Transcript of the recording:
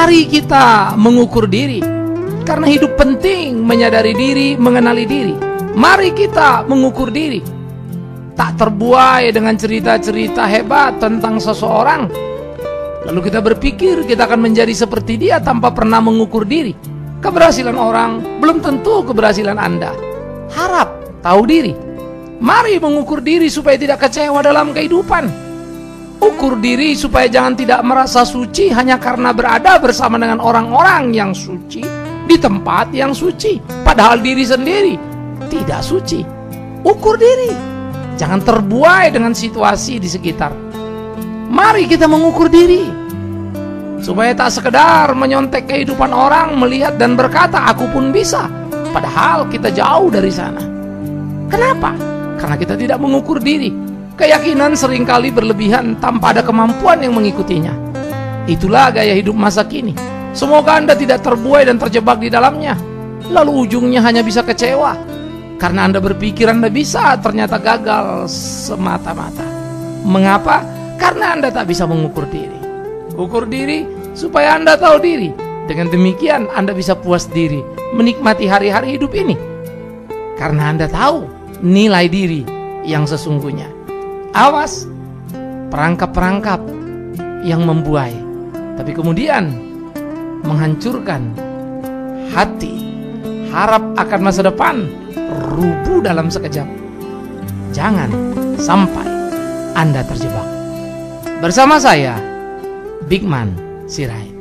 Mari kita mengukur diri, karena hidup penting menyadari diri, mengenali diri. Mari kita mengukur diri, tak terbuai dengan cerita-cerita hebat tentang seseorang, lalu kita berpikir kita akan menjadi seperti dia tanpa pernah mengukur diri. Keberhasilan orang belum tentu keberhasilan Anda. Harap tahu diri. Mari mengukur diri supaya tidak kecewa dalam kehidupan. Ukur diri supaya jangan tidak merasa suci hanya karena berada bersama dengan orang-orang yang suci di tempat yang suci, padahal diri sendiri tidak suci. Ukur diri, jangan terbuai dengan situasi di sekitar. Mari kita mengukur diri supaya tak sekedar menyontek kehidupan orang, melihat dan berkata aku pun bisa, padahal kita jauh dari sana. Kenapa? Karena kita tidak mengukur diri. Keyakinan seringkali berlebihan tanpa ada kemampuan yang mengikutinya. Itulah gaya hidup masa kini. Semoga Anda tidak terbuai dan terjebak di dalamnya, lalu ujungnya hanya bisa kecewa karena Anda berpikir Anda bisa, ternyata gagal semata-mata. Mengapa? Karena Anda tak bisa mengukur diri. Ukur diri supaya Anda tahu diri. Dengan demikian Anda bisa puas diri, menikmati hari-hari hidup ini, karena Anda tahu nilai diri yang sesungguhnya. Awas perangkap-perangkap yang membuai, tapi kemudian menghancurkan hati. Harap akan masa depan rubuh dalam sekejap. Jangan sampai Anda terjebak. Bersama saya, Bigman Sirait.